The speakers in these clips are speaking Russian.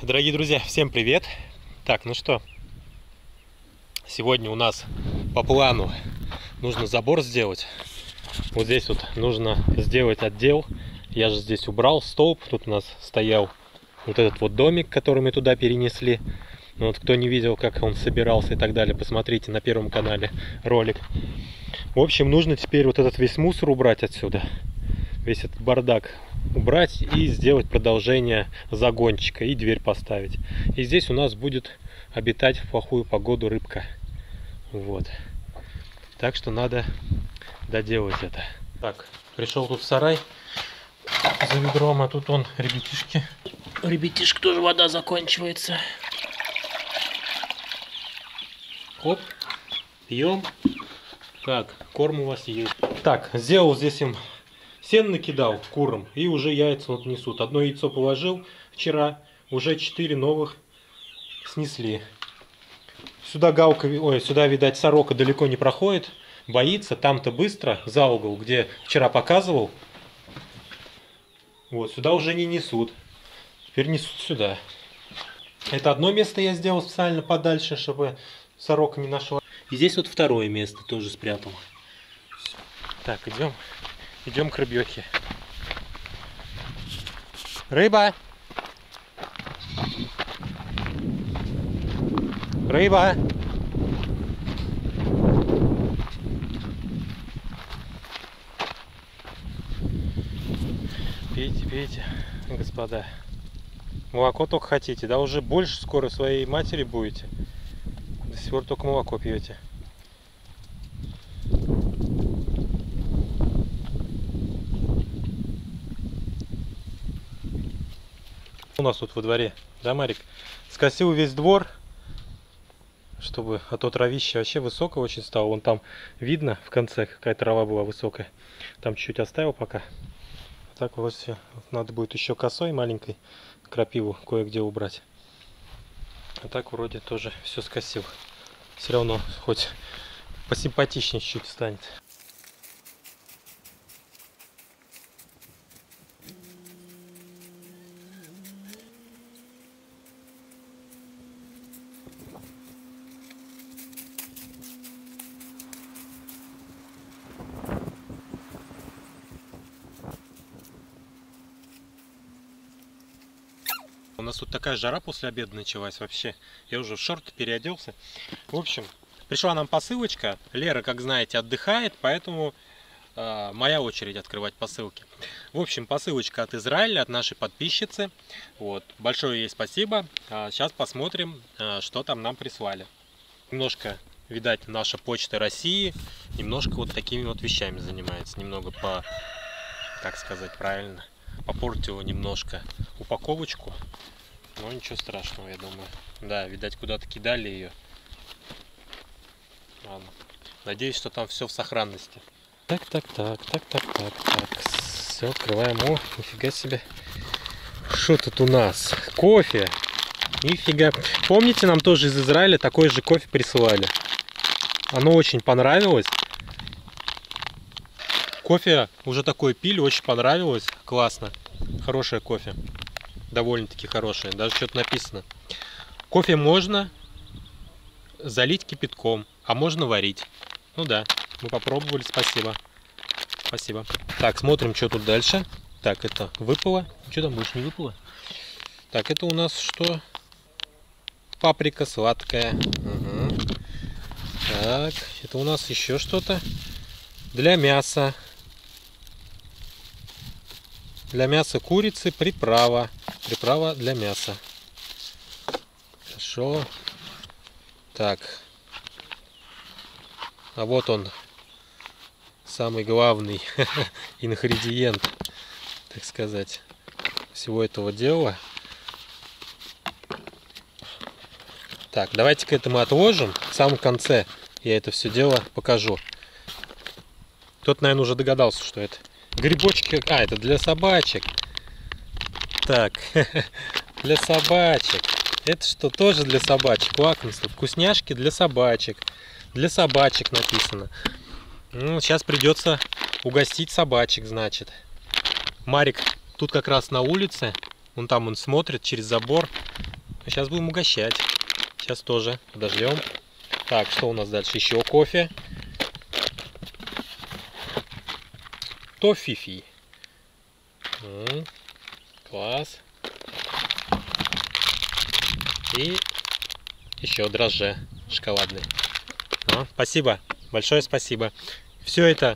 Дорогие друзья, всем привет! Так, ну что, сегодня у нас по плану нужно забор сделать. Вот здесь вот нужно сделать отдел. Я же здесь убрал столб, тут у нас стоял вот этот вот домик, который мы туда перенесли. Ну, вот кто не видел, как он собирался и так далее, посмотрите на первом канале ролик. В общем, нужно теперь вот этот весь мусор убрать отсюда, весь этот бардак убрать и сделать продолжение загончика и дверь поставить. И здесь у нас будет обитать в плохую погоду рыбка. Вот. Так что надо доделать это. Так, пришел тут в сарай за ведром, а тут он ребятишки. У ребятишек тоже вода заканчивается. Оп, пьем. Так, корм у вас есть. Так, сделал здесь им сено, накидал курам, и уже яйца вот несут. Одно яйцо положил вчера, уже 4 новых снесли. Сюда галка, ой, сюда, видать, сорока далеко не проходит, боится. Там-то быстро, за угол, где вчера показывал. Вот, сюда уже не несут. Теперь несут сюда. Это одно место я сделал специально подальше, чтобы сорока не нашла. И здесь вот второе место тоже спрятал. Так, идем к рыбехе. Рыба! Рыба! Пейте, пейте, господа. Молоко только хотите, да уже больше скоро своей матери будете. До сих пор только молоко пьете. У нас тут во дворе, да, Марик? Скосил весь двор, чтобы, а то травище вообще высокое очень стало. Вон там видно в конце какая трава была высокая. Там чуть-чуть оставил пока. Так вот все. Надо будет еще косой маленькой крапиву кое-где убрать. А так вроде тоже все скосил. Все равно хоть посимпатичнее чуть станет. У нас тут такая жара после обеда началась вообще. Я уже в шорты переоделся. В общем, пришла нам посылочка. Лера, как знаете, отдыхает, поэтому моя очередь открывать посылки. В общем, посылочка от Израиля, от нашей подписчицы. Вот. Большое ей спасибо. Сейчас посмотрим, что там нам прислали. Немножко, видать, наша почта России немножко вот такими вот вещами занимается. Немного как сказать правильно, попортила немножко упаковочку. Но ничего страшного, я думаю. Да, видать, куда-то кидали ее. Ладно. Надеюсь, что там все в сохранности. Так. Все, открываем. О, нифига себе. Что тут у нас? Кофе. Нифига. Помните, нам тоже из Израиля такой же кофе присылали? Оно очень понравилось. Кофе уже такое пили, очень понравилось. Классно. Хорошее кофе. Довольно-таки хорошее. Даже что-то написано. Кофе можно залить кипятком, а можно варить. Ну да, мы попробовали. Спасибо. Спасибо. Так, смотрим, что тут дальше. Так, это выпало. Что там больше не выпало? Так, это у нас что? Паприка сладкая. Угу. Так, это у нас еще что-то для мяса. Для мяса курицы приправа. Приправа для мяса. Хорошо. Так. А вот он. Самый главный ингредиент, так сказать, всего этого дела. Так, давайте-ка это мы отложим. В самом конце я это все дело покажу. Кто-то, наверное, уже догадался, что это. Грибочки. А, это для собачек. Так, для собачек. Это что, тоже для собачек? Лакомство. Вкусняшки для собачек. Для собачек написано. Ну, сейчас придется угостить собачек, значит. Марик тут как раз на улице. Вон там он смотрит через забор. Сейчас будем угощать. Сейчас тоже подождем. Так, что у нас дальше? Еще кофе. Тофифи. Класс. И еще дрожжи шоколадные. Спасибо. Большое спасибо. Все это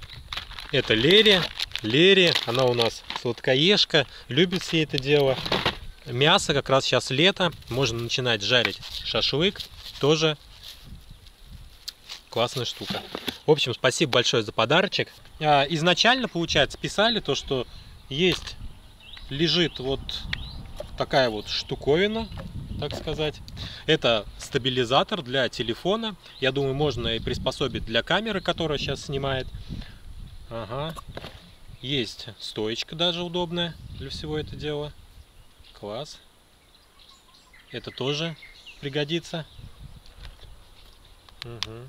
Лере. Она у нас сладкоежка. Любит все это дело. Мясо, как раз сейчас лето. Можно начинать жарить шашлык. Тоже классная штука. В общем, спасибо большое за подарочек. Изначально, получается, писали то, что лежит вот такая вот штуковина, так сказать. Это стабилизатор для телефона. Я думаю, можно и приспособить для камеры, которая сейчас снимает. Ага. Есть стоечка даже удобная для всего этого дела. Класс. Это тоже пригодится. Угу.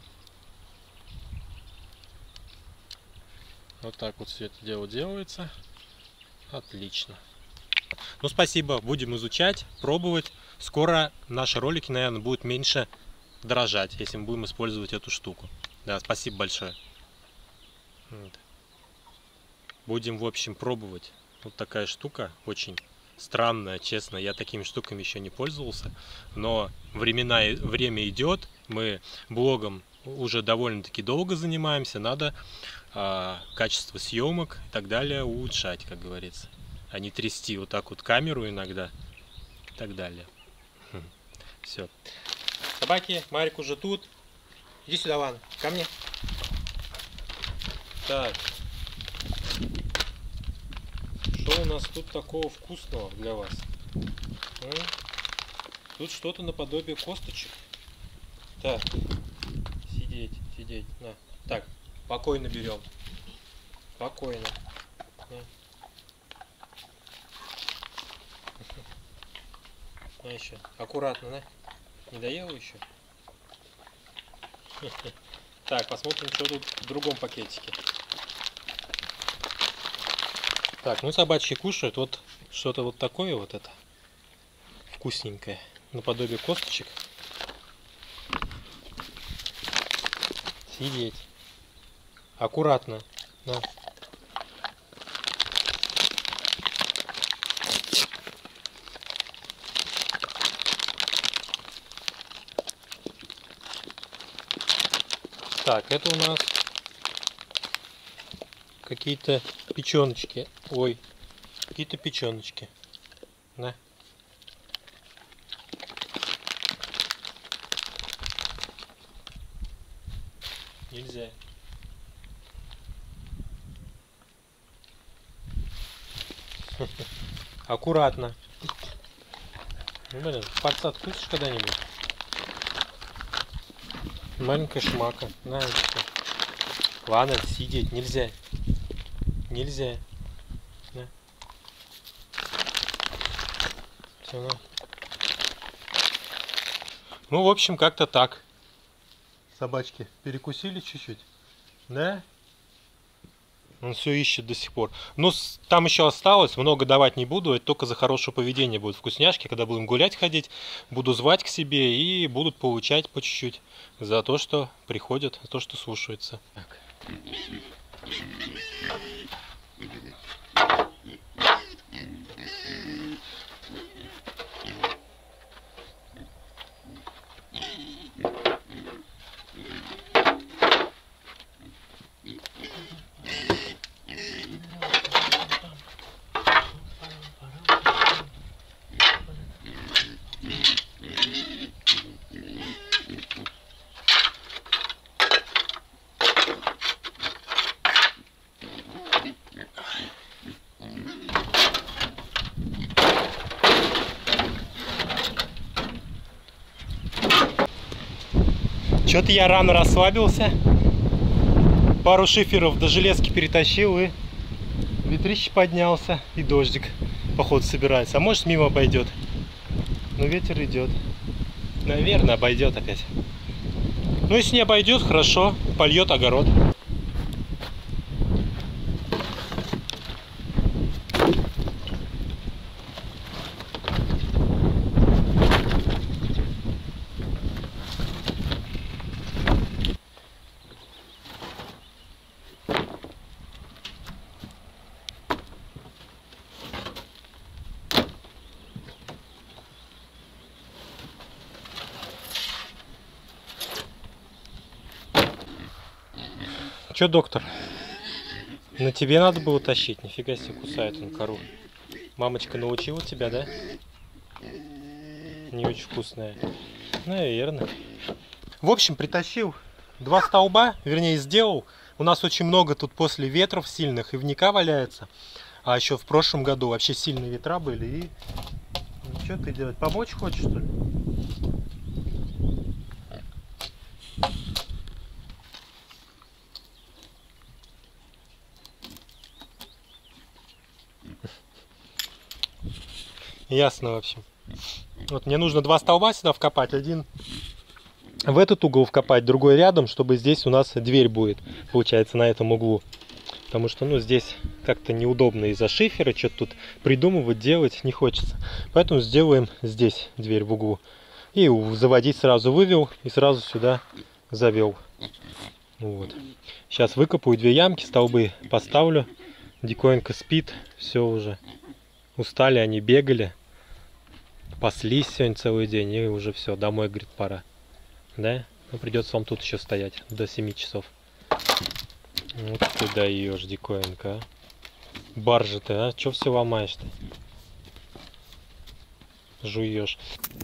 Вот так вот все это дело делается. Отлично. Ну, спасибо. Будем изучать, пробовать. Скоро наши ролики, наверное, будут меньше дрожать, если мы будем использовать эту штуку. Да, спасибо большое. Вот. Будем, в общем, пробовать. Вот такая штука. Очень странная, честно. Я такими штуками еще не пользовался. Но время идет. Мы блогом уже довольно-таки долго занимаемся. Надо качество съемок и так далее улучшать, как говорится. А не трясти вот так вот камеру иногда и так далее. Все. Собаки, Марик уже тут. Иди сюда, Ван, ко мне. Так. Что у нас тут такого вкусного для вас? Тут что-то наподобие косточек. Так. Сидеть. На. Так, спокойно берем. Спокойно. На еще. Аккуратно, да? Не доел еще? Так, посмотрим, что тут в другом пакетике. Так, ну собачки кушают. Вот что-то вот такое вот это. Вкусненькое. Наподобие косточек. Сидеть. Аккуратно. На. Так, это у нас какие-то печеночки. Ой, какие-то печеночки. На. Нельзя. Аккуратно. Блин, пальца откусишь когда-нибудь? Маленькая шмака. На, ладно, сидеть нельзя. Нельзя. На. Все, на. Ну, в общем, как-то так. Собачки перекусили чуть-чуть. Да? Он все ищет до сих пор. Но там еще осталось, много давать не буду. Это только за хорошее поведение будут вкусняшки. Когда будем гулять ходить, буду звать к себе и будут получать по чуть-чуть. За то, что приходят, за то, что слушаются. Так. Что-то я рано расслабился. Пару шиферов до железки перетащил и ветрище поднялся. И дождик, походу, собирается. А может, мимо пойдет. Но ветер идет. Наверное, обойдет опять. Ну, если не обойдет, хорошо. Польет огород. Чё, доктор? На тебе надо было тащить? Нифига себе, кусает он кору. Мамочка научила тебя, да? Не очень вкусная. Наверное. В общем, притащил 2 столба, вернее сделал. У нас очень много тут после ветров сильных ивника валяется. А еще в прошлом году вообще сильные ветра были. И ну, что ты делать? Помочь хочешь, что ли? Ясно, в общем. Вот мне нужно 2 столба сюда вкопать. Один в этот угол вкопать, другой рядом, чтобы здесь у нас дверь будет, получается, на этом углу. Потому что, ну, здесь как-то неудобно из-за шифера, что-то тут придумывать, делать не хочется. Поэтому сделаем здесь дверь в углу. И заводить сразу вывел и сразу сюда завел. Вот. Сейчас выкопаю 2 ямки, столбы поставлю. Диконька спит, все уже. Устали, они бегали. Паслись сегодня целый день и уже все, домой, говорит, пора. Да? Ну, придется вам тут еще стоять до 7 часов. Вот ты даешь, Диконька, а. Баржа ты, а? Че все ломаешь-то? Жуешь.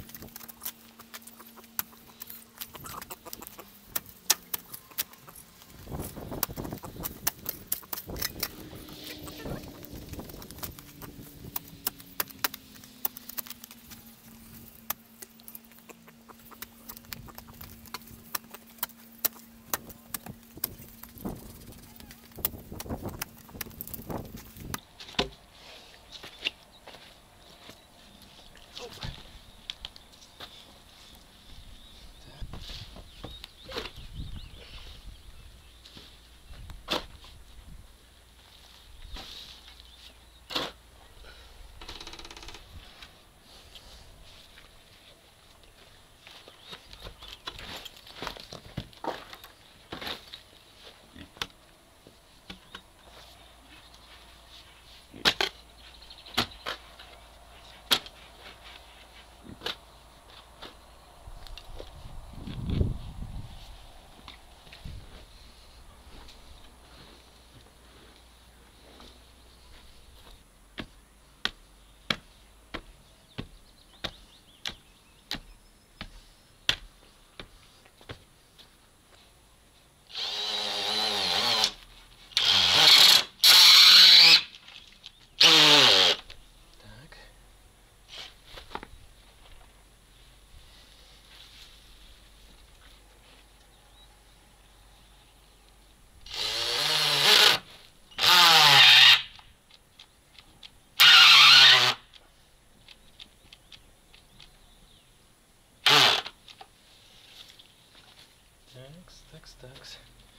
Такс.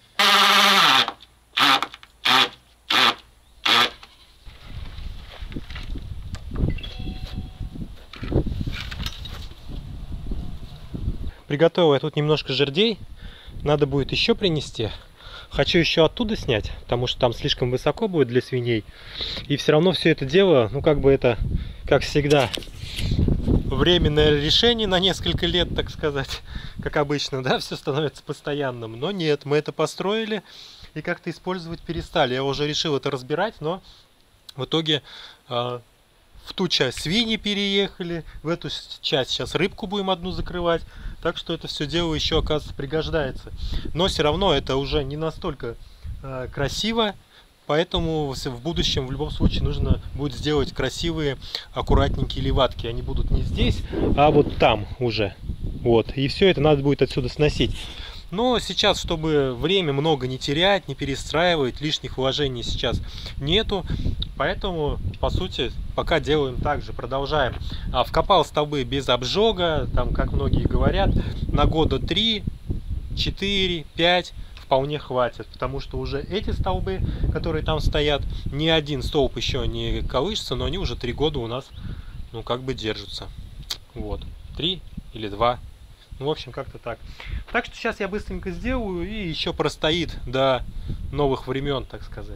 Приготовил я тут немножко жердей. Надо будет еще принести. Хочу еще оттуда снять, потому что там слишком высоко будет для свиней. И все равно все это дело, ну как бы это, как всегда, временное решение на несколько лет, так сказать. Как обычно, да, все становится постоянным. Но нет, мы это построили и как-то использовать перестали. Я уже решил это разбирать, но в итоге в ту часть свиньи переехали, в эту часть сейчас рыбку будем одну закрывать. Так что это все дело еще, оказывается, пригождается. Но все равно это уже не настолько красиво. Поэтому в будущем в любом случае нужно будет сделать красивые, аккуратненькие леватки. Они будут не здесь, а вот там уже. Вот. И все это надо будет отсюда сносить. Но сейчас, чтобы время много не терять, не перестраивать, лишних вложений сейчас нету. Поэтому, по сути, пока делаем так же, продолжаем. Вкопал столбы без обжога, там, как многие говорят, на года 3, 4, 5 вполне хватит. Потому что уже эти столбы, которые там стоят, ни один столб еще не колышется, но они уже 3 года у нас, ну, как бы держатся. Вот. 3 или 2. Ну, в общем, как-то так. Так что сейчас я быстренько сделаю и еще простоит до новых времен, так сказать.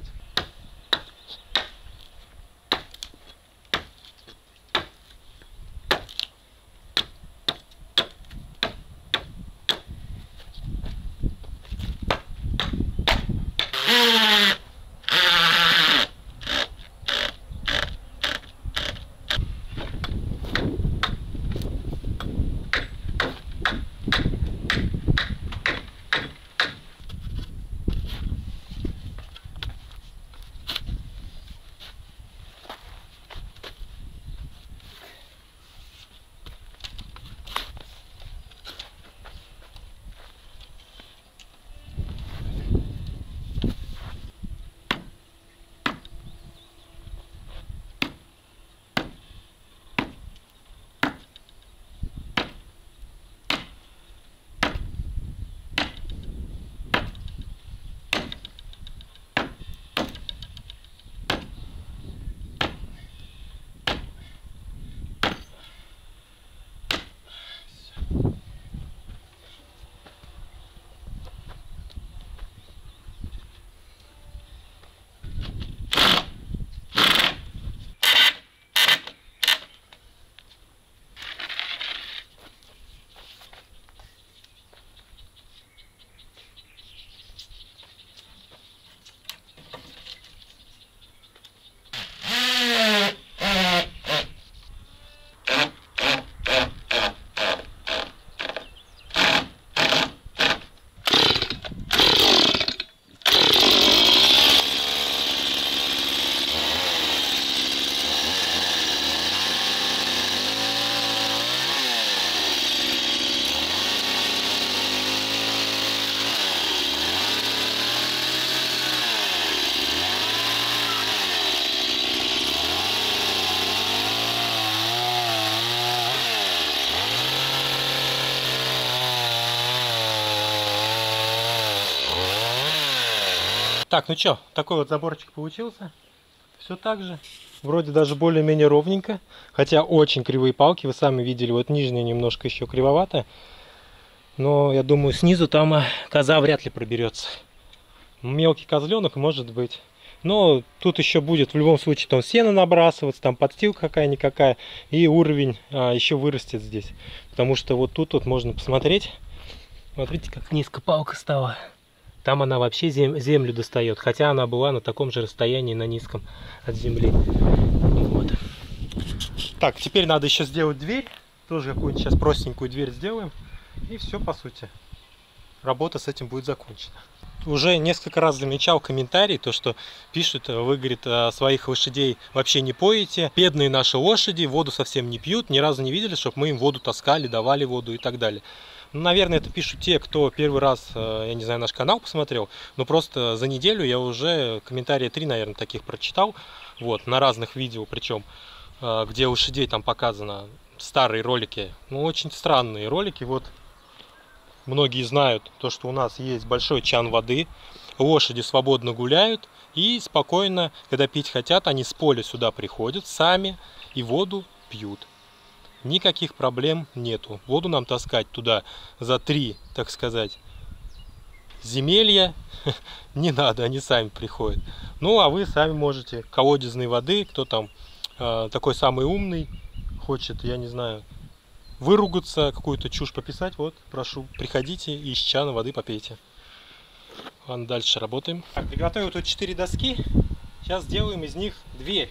Так, ну что, такой вот заборчик получился. Все так же. Вроде даже более-менее ровненько. Хотя очень кривые палки, вы сами видели. Вот нижняя немножко еще кривоватая. Но я думаю, снизу там коза вряд ли проберется. Мелкий козленок может быть. Но тут еще будет в любом случае там сено набрасываться, там подстилка какая-никакая. И уровень еще вырастет здесь. Потому что вот тут вот можно посмотреть. Смотрите, как низко палка стала. Там она вообще землю достает. Хотя она была на таком же расстоянии, на низком от земли. Вот. Так, теперь надо еще сделать дверь. Тоже какую-нибудь сейчас простенькую дверь сделаем. И все, по сути. Работа с этим будет закончена. Уже несколько раз замечал комментарии, то что пишут, вы, говорит, своих лошадей вообще не поете. Бедные наши лошади воду совсем не пьют. Ни разу не видели, чтобы мы им воду таскали, давали воду и так далее. Ну, наверное, это пишут те, кто первый раз, я не знаю, наш канал посмотрел. Но просто за неделю я уже комментарии 3, наверное, таких прочитал. Вот, на разных видео, причем, где лошадей там показано. Старые ролики. Ну, очень странные ролики. Вот. Многие знают то, что у нас есть большой чан воды, лошади свободно гуляют и спокойно, когда пить хотят, они с поля сюда приходят сами и воду пьют. Никаких проблем нету. Воду нам таскать туда за 3, так сказать, земелья не надо, они сами приходят. Ну, а вы сами можете колодезной воды, кто там такой самый умный, хочет, я не знаю, выругаться, какую-то чушь пописать, вот, прошу, приходите и из чана воды попейте. Ладно, дальше работаем. Так, приготовил тут 4 доски. Сейчас сделаем из них дверь.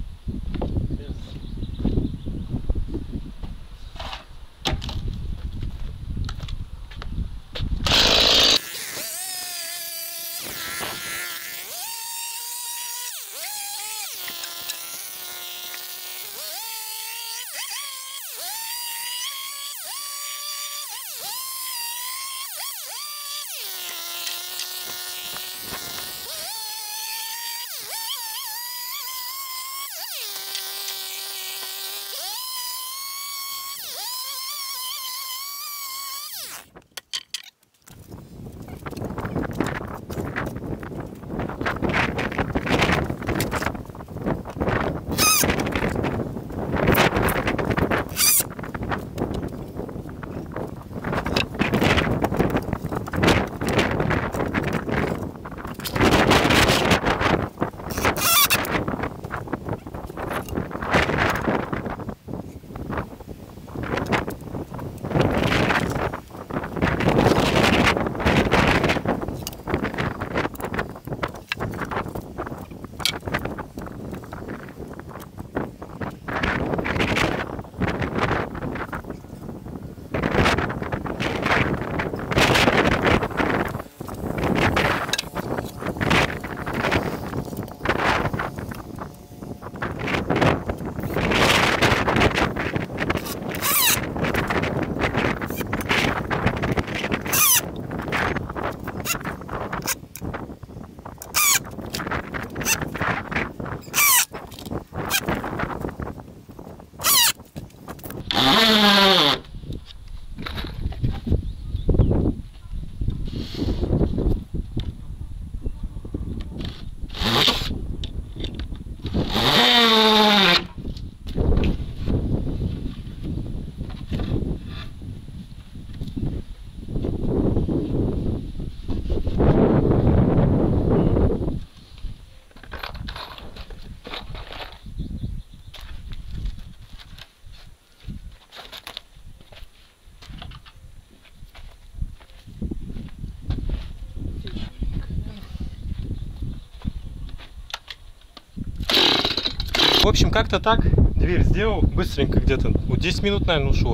В общем, как-то так дверь сделал, быстренько где-то, вот 10 минут, наверное, ушло.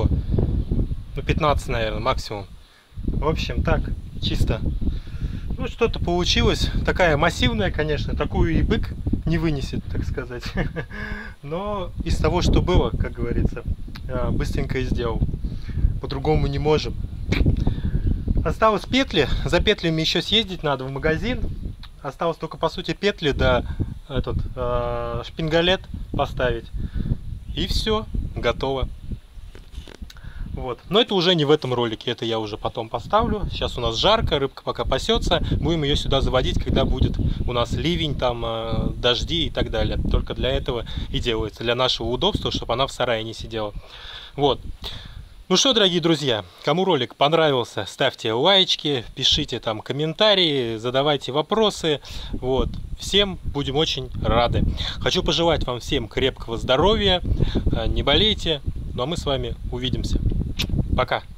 Ну, 15, наверное, максимум. В общем, так, чисто. Ну, что-то получилось. Такая массивная, конечно, такую и бык не вынесет, так сказать. Но из того, что было, как говорится, быстренько и сделал. По-другому не можем. Осталось петли. За петлями еще съездить надо в магазин. Осталось только, по сути, петли да шпингалет поставить. И все, готово. Вот. Но это уже не в этом ролике, это я уже потом поставлю. Сейчас у нас жарко, рыбка пока пасется. Будем ее сюда заводить, когда будет у нас ливень, там дожди и так далее. Только для этого и делается, для нашего удобства, чтобы она в сарае не сидела. Вот. Ну что, дорогие друзья, кому ролик понравился, ставьте лайки, пишите там комментарии, задавайте вопросы. Вот. Всем будем очень рады. Хочу пожелать вам всем крепкого здоровья, не болейте. Ну а мы с вами увидимся. Пока.